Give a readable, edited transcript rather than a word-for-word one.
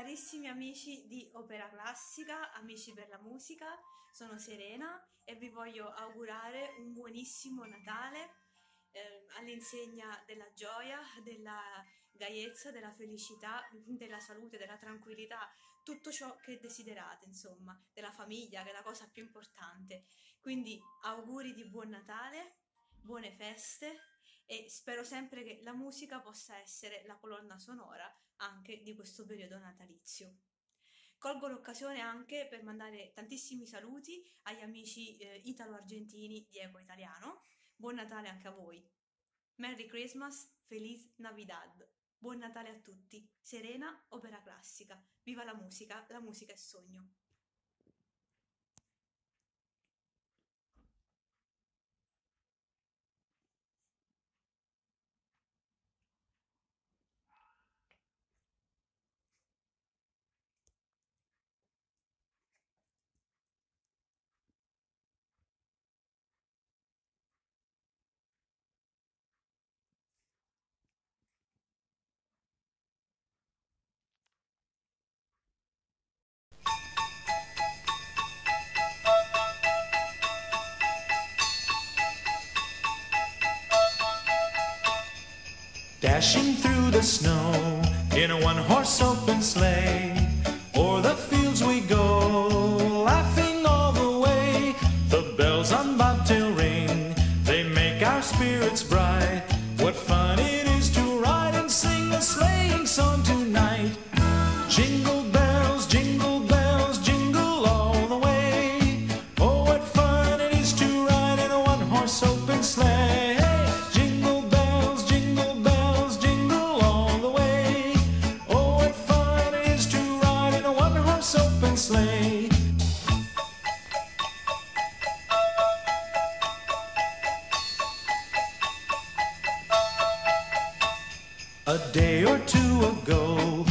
Carissimi amici di Opera Classica, amici per la musica, sono Serena e vi voglio augurare un buonissimo Natale all'insegna della gioia, della gaiezza, della felicità, della salute, della tranquillità, tutto ciò che desiderate, insomma, della famiglia, che è la cosa più importante. Quindi auguri di buon Natale, buone feste e spero sempre che la musica possa essere la colonna sonora anche di questo periodo natalizio. Colgo l'occasione anche per mandare tantissimi saluti agli amici italo-argentini di Eco Italiano. Buon Natale anche a voi. Merry Christmas, Feliz Navidad. Buon Natale a tutti. Serena, Opera Classica. Viva la musica è sogno. Dashing through the snow in a one-horse open sleigh, o'er the fields we go, laughing all the way. The bells on bobtail ring, they make our spirits bright. What fun it is to ride and sing a sleighing song tonight. Jingle bells, jingle all the way. Oh, what fun it is to ride in a one-horse open sleigh. Sleigh. A day or two ago,